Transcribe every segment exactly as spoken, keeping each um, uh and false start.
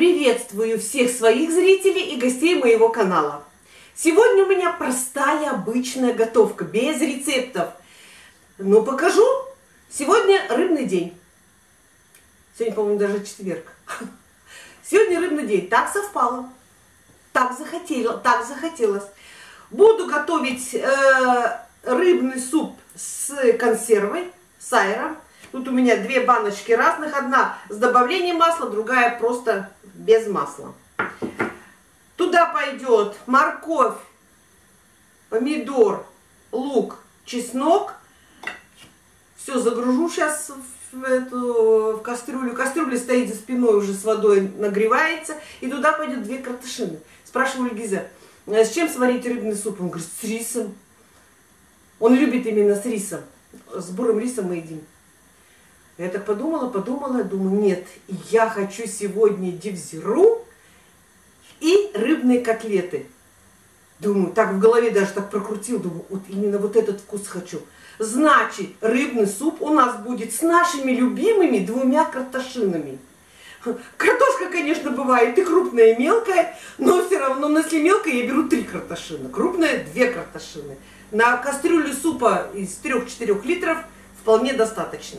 Приветствую всех своих зрителей и гостей моего канала. Сегодня у меня простая, обычная готовка, без рецептов. Но покажу. Сегодня рыбный день. Сегодня, по-моему, даже четверг. Сегодня рыбный день. Так совпало. Так захотела, так захотелось. Буду готовить э, рыбный суп с консервой, с сайром. Тут у меня две баночки разных. Одна с добавлением масла, другая просто без масла. Туда пойдет морковь, помидор, лук, чеснок. Все загружу сейчас в, эту, в кастрюлю. Кастрюля стоит за спиной, уже с водой нагревается. И туда пойдет две картошины. Спрашиваю Гиза, с чем сварить рыбный суп? Он говорит, с рисом. Он любит именно с рисом. С бурым рисом мы едим. Я так подумала, подумала, думаю, нет, я хочу сегодня дивзиру и рыбные котлеты. Думаю, так в голове даже так прокрутил, думаю, вот именно вот этот вкус хочу. Значит, рыбный суп у нас будет с нашими любимыми двумя картошинами. Картошка, конечно, бывает и крупная, и мелкая, но все равно, но если мелкая, я беру три картошины, крупная две картошины. На кастрюлю супа из трёх-четырёх литров вполне достаточно.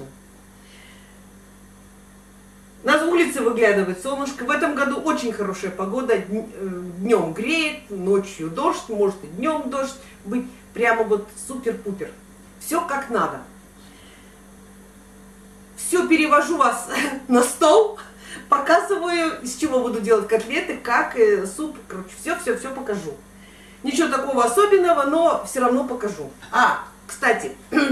На улице выглядывает солнышко. В этом году очень хорошая погода. Днем греет, ночью дождь, может и днем дождь быть. Прямо вот супер-пупер. Все как надо. Все, перевожу вас на стол. Показываю, из чего буду делать котлеты, как суп. Короче, все-все-все покажу. Ничего такого особенного, но все равно покажу. А, кстати,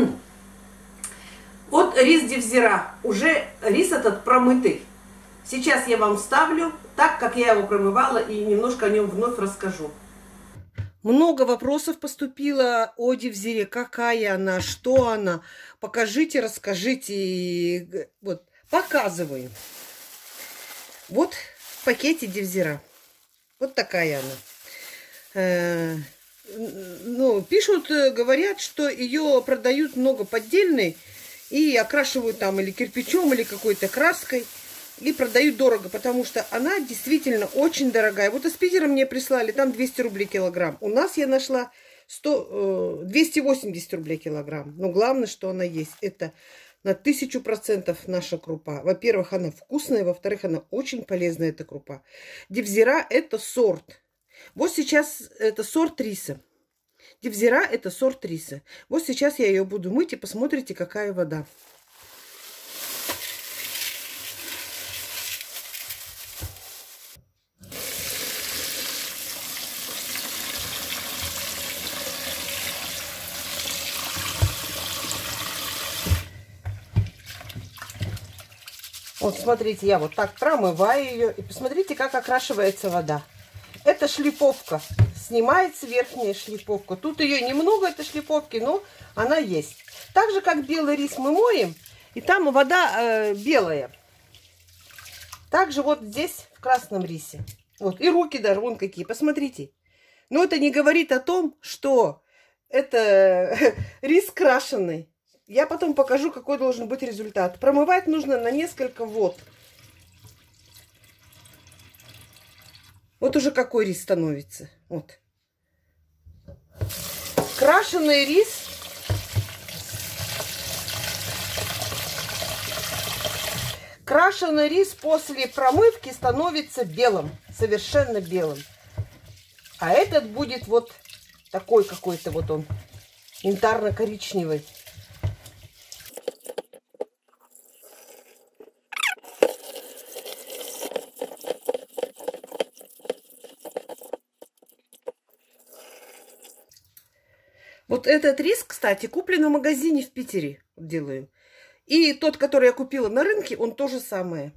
вот рис дивзира. Уже рис этот промытый. Сейчас я вам вставлю так, как я его промывала, и немножко о нем вновь расскажу. Много вопросов поступило о дивзире. Какая она, что она. Покажите, расскажите. Вот, показываю. Вот в пакете дивзира. Вот такая она. Ну, пишут, говорят, что ее продают много поддельной. И окрашивают там или кирпичом, или какой-то краской. И продают дорого, потому что она действительно очень дорогая. Вот из Питера мне прислали, там двести рублей килограмм. У нас я нашла сто, двести восемьдесят рублей килограмм. Но главное, что она есть. Это на тысячу процентов наша крупа. Во-первых, она вкусная. Во-вторых, она очень полезная, эта крупа. Дивзира – это сорт. Вот сейчас это сорт риса. Дивзира – это сорт риса. Вот сейчас я ее буду мыть, и посмотрите, какая вода. Вот смотрите, я вот так промываю ее, и посмотрите, как окрашивается вода. Это шлифовка. Снимается верхняя шлифовка. Тут ее немного, этой шлифовки, но она есть. Так же, как белый рис мы моем, и там вода э, белая. Также вот здесь, в красном рисе. Вот, и руки даже вон какие, посмотрите. Но это не говорит о том, что это рис крашеный. Я потом покажу, какой должен быть результат. Промывать нужно на несколько вод. Вот уже какой рис становится. Вот. Крашеный рис. Крашеный рис после промывки становится белым. Совершенно белым. А этот будет вот такой какой-то вот он. Янтарно-коричневый. Вот этот рис, кстати, куплен в магазине в Питере. Делаю. И тот, который я купила на рынке, он то же самое.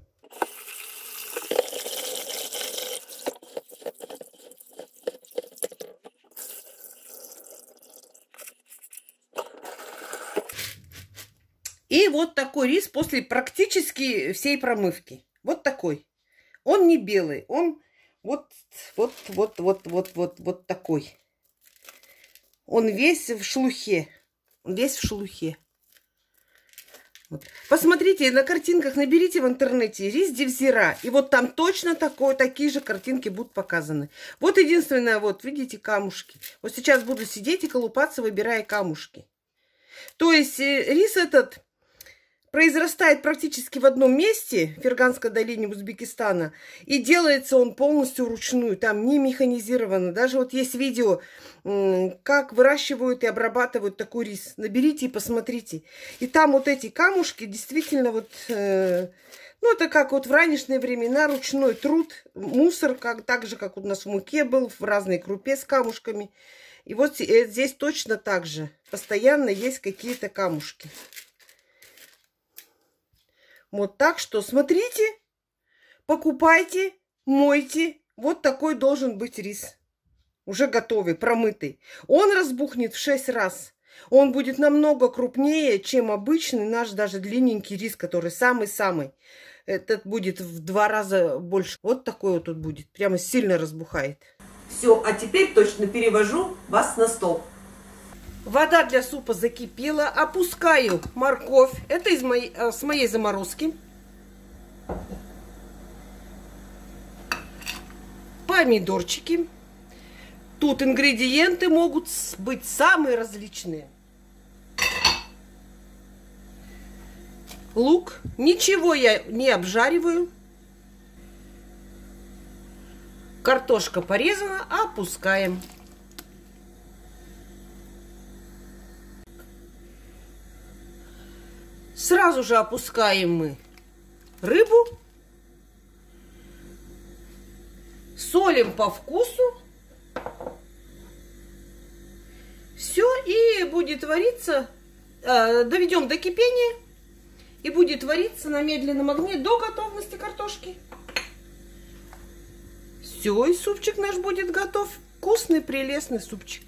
И вот такой рис после практически всей промывки. Вот такой. Он не белый, он вот, вот, вот, вот, вот, вот, вот такой. Он весь в шелухе. Он весь в шелухе. Вот. Посмотрите на картинках, наберите в интернете рис Девзира, и вот там точно такое, такие же картинки будут показаны. Вот единственное, вот видите камушки. Вот сейчас буду сидеть и колупаться, выбирая камушки. То есть рис этот произрастает практически в одном месте, в Ферганской долине Узбекистана, и делается он полностью вручную, там не механизировано. Даже вот есть видео, как выращивают и обрабатывают такой рис. Наберите и посмотрите. И там вот эти камушки действительно вот, э, ну это как вот в ранешние времена ручной труд, мусор, как, так же, как у нас в муке был, в разной крупе с камушками. И вот здесь точно так же, постоянно есть какие-то камушки. Вот так что смотрите, покупайте, мойте. Вот такой должен быть рис. Уже готовый, промытый. Он разбухнет в шесть раз. Он будет намного крупнее, чем обычный наш даже длинненький рис, который самый-самый. Этот будет в два раза больше. Вот такой вот тут будет. Прямо сильно разбухает. Все, а теперь точно перевожу вас на стол. Вода для супа закипела. Опускаю морковь. Это из моей, с моей заморозки. Помидорчики. Тут ингредиенты могут быть самые различные. Лук. Ничего я не обжариваю. Картошка порезана. Опускаем. Сразу же опускаем мы рыбу, солим по вкусу, все, и будет вариться, э, доведем до кипения, и будет вариться на медленном огне до готовности картошки. Все, и супчик наш будет готов. Вкусный, прелестный супчик.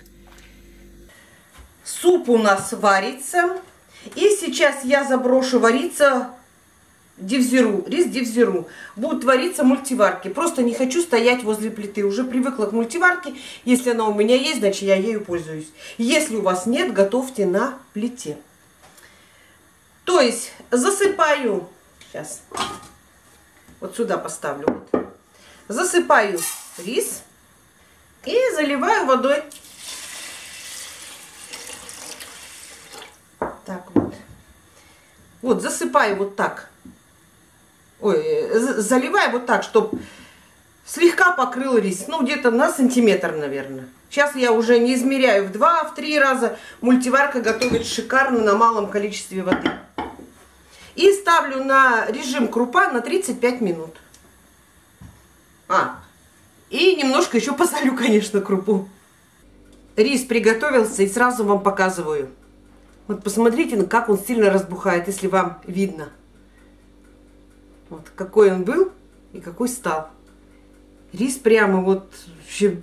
Суп у нас варится. И сейчас я заброшу вариться Девзиру, рис Девзиру. Будут вариться мультиварки. Просто не хочу стоять возле плиты. Уже привыкла к мультиварке. Если она у меня есть, значит я ею пользуюсь. Если у вас нет, готовьте на плите. То есть засыпаю. Сейчас. Вот сюда поставлю. Вот. Засыпаю рис и заливаю водой. Так вот. Вот, засыпаю вот так. Ой, заливаю вот так, чтобы слегка покрыл рис. Ну, где-то на сантиметр, наверное. Сейчас я уже не измеряю в два, в три раза. Мультиварка готовит шикарно на малом количестве воды. И ставлю на режим крупа на тридцать пять минут. А, и немножко еще посолю, конечно, крупу. Рис приготовился, и сразу вам показываю. Вот посмотрите, как он сильно разбухает, если вам видно. Вот какой он был и какой стал. Рис прямо вот вообще...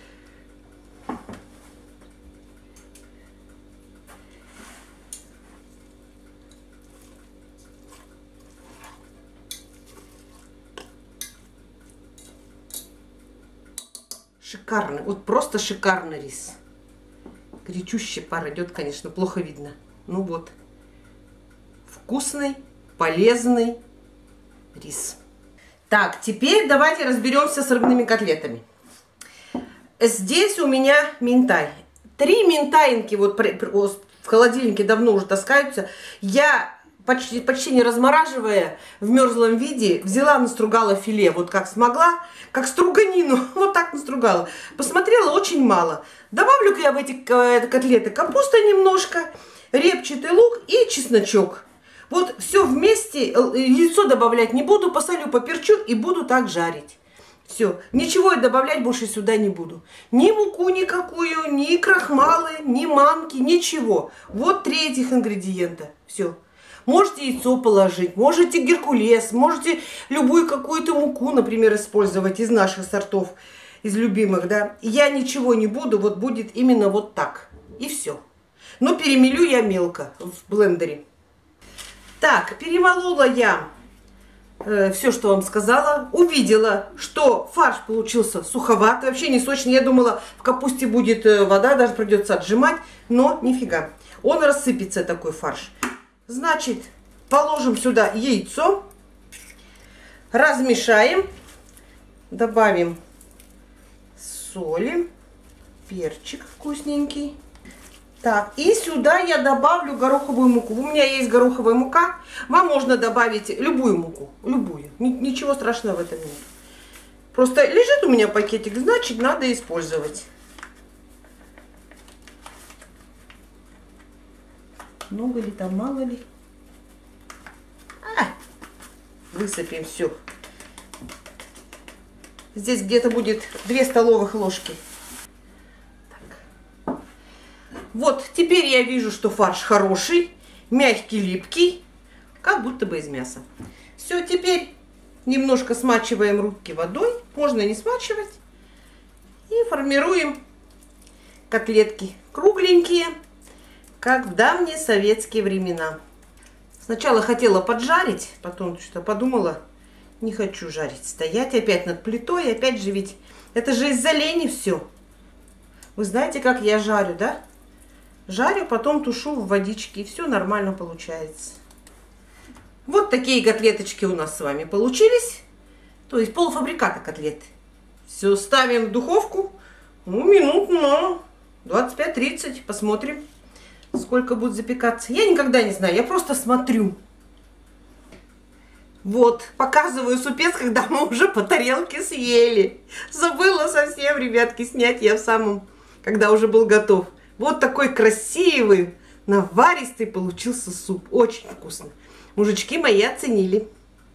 Шикарный, вот просто шикарный рис. Горячущий пар идет, конечно, плохо видно. Ну вот. Вкусный, полезный рис. Так, теперь давайте разберемся с рыбными котлетами. Здесь у меня минтай. Три минтаинки вот в холодильнике давно уже таскаются. Я, почти, почти не размораживая, в мерзлом виде взяла, настругала филе, вот как смогла, как струганину, вот так настругала. Посмотрела, очень мало. Добавлю-ка я в эти котлеты капуста немножко, репчатый лук и чесночок. Вот все вместе, яйцо добавлять не буду, посолю, поперчу и буду так жарить. Все, ничего я добавлять больше сюда не буду. Ни муку никакую, ни крахмалы, ни манки, ничего. Вот три этих ингредиента. Все. Можете яйцо положить, можете геркулес, можете любую какую-то муку, например, использовать из наших сортов, из любимых, да. Я ничего не буду, вот будет именно вот так. И все. Но перемелю я мелко в блендере. Так, перемолола я э, все, что вам сказала. Увидела, что фарш получился суховатый, вообще не сочный. Я думала, в капусте будет э, вода, даже придется отжимать, но нифига. Он рассыпется, такой фарш. Значит, положим сюда яйцо, размешаем, добавим соли, перчик вкусненький. Так, и сюда я добавлю гороховую муку. У меня есть гороховая мука. Вам можно добавить любую муку, любую. Ничего страшного в этом нет. Просто лежит у меня пакетик, значит, надо использовать. Много ли там, мало ли? А, высыпем все. Здесь где-то будет две столовых ложки. Так. Вот, теперь я вижу, что фарш хороший, мягкий, липкий, как будто бы из мяса. Все, теперь немножко смачиваем руки водой, можно не смачивать. И формируем котлетки кругленькие, как в давние советские времена. Сначала хотела поджарить, потом что-то подумала, не хочу жарить. Стоять опять над плитой, опять же ведь, это же из-за лени все. Вы знаете, как я жарю, да? Жарю, потом тушу в водичке, и все нормально получается. Вот такие котлеточки у нас с вами получились. То есть полуфабриката котлеты. Все ставим в духовку, ну, минут на двадцать пять тридцать, посмотрим, сколько будет запекаться. Я никогда не знаю, я просто смотрю. Вот, показываю супец, когда мы уже по тарелке съели. Забыла совсем, ребятки, снять я в самом, когда уже был готов. Вот такой красивый, наваристый получился суп. Очень вкусно. Мужички мои оценили.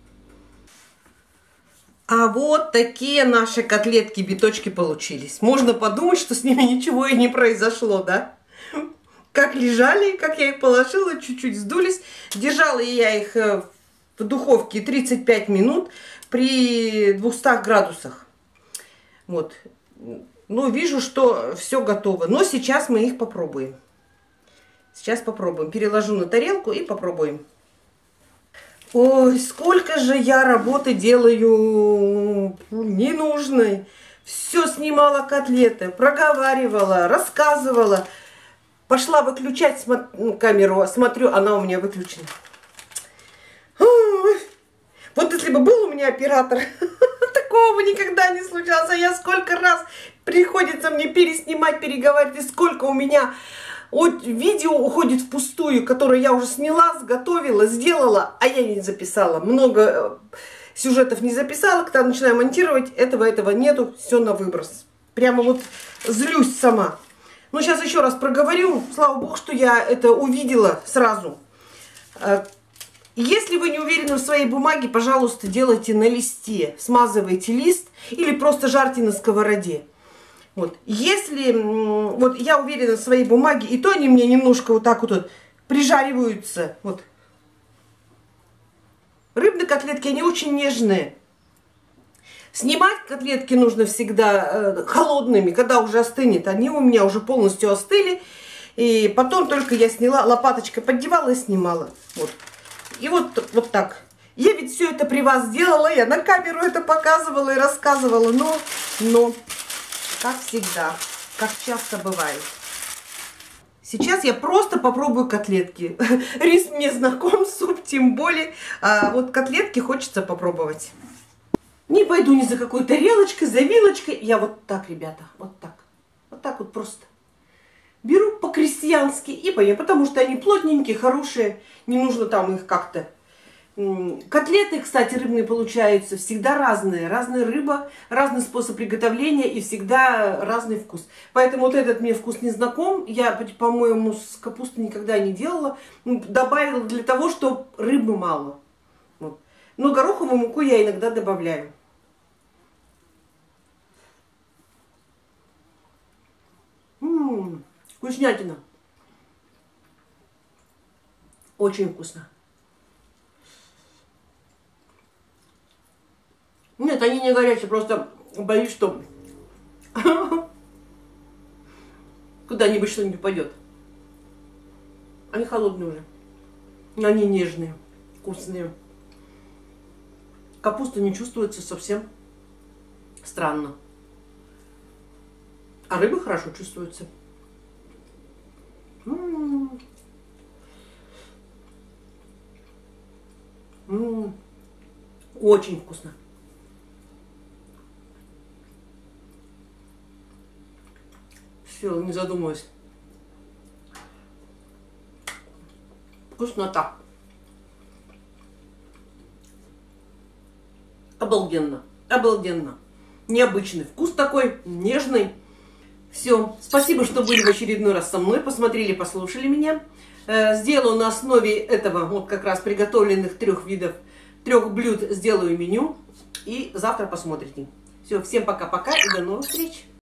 А вот такие наши котлетки-биточки получились. Можно подумать, что с ними ничего и не произошло, да? Как лежали, как я их положила, чуть-чуть сдулись. Держала я их в духовке тридцать пять минут при двухстах градусах. Вот. Ну, вижу, что все готово. Но сейчас мы их попробуем. Сейчас попробуем. Переложу на тарелку и попробуем. Ой, сколько же я работы делаю ненужной. Все снимала котлеты, проговаривала, рассказывала. Пошла выключать камеру, смотрю, она у меня выключена. Ой, вот если бы был у меня оператор, такого бы никогда не случалось. А я сколько раз приходится мне переснимать, переговаривать, и сколько у меня... Вот видео уходит впустую, которое я уже сняла, сготовила, сделала, а я не записала. Много сюжетов не записала, когда начинаю монтировать, этого, этого нету, все на выброс. Прямо вот злюсь сама. Ну, сейчас еще раз проговорю. Слава богу, что я это увидела сразу. Если вы не уверены в своей бумаге, пожалуйста, делайте на листе. Смазывайте лист или просто жарьте на сковороде. Вот. Если вот я уверена в своей бумаге, и то они мне немножко вот так вот, вот прижариваются. Вот. Рыбные котлетки, они очень нежные. Снимать котлетки нужно всегда э, холодными, когда уже остынет. Они у меня уже полностью остыли. И потом только я сняла, лопаточкой поддевала и снимала. Вот. И вот, вот так. Я ведь все это при вас делала, я на камеру это показывала и рассказывала. Но, но... Как всегда, как часто бывает. Сейчас я просто попробую котлетки. Рис мне знаком, суп тем более. А вот котлетки хочется попробовать. Не пойду ни за какой тарелочкой, за вилочкой. Я вот так, ребята, вот так. Вот так вот просто. Беру по-крестьянски и поем, потому что они плотненькие, хорошие. Не нужно там их как-то... Котлеты, кстати, рыбные получаются всегда разные. Разная рыба, разный способ приготовления и всегда разный вкус. Поэтому вот этот мне вкус не знаком. Я, по-моему, с капустой никогда не делала. Добавила для того, чтобы рыбы мало. Вот. Но гороховую муку я иногда добавляю. М-м, вкуснятина. Очень вкусно. Нет, они не горячие, просто боюсь, что куда-нибудь что-нибудь упадет. Они холодные уже. Они нежные, вкусные. Капуста не чувствуется совсем странно. А рыба хорошо чувствуется. М-м-м. Очень вкусно. Все, не задумываюсь. Вкуснота. Обалденно. Обалденно. Необычный вкус такой, нежный. Все. Спасибо, что были в очередной раз со мной. Посмотрели, послушали меня. Сделаю на основе этого вот как раз приготовленных трех видов, трех блюд, сделаю меню. И завтра посмотрите. Все, всем пока-пока и до новых встреч.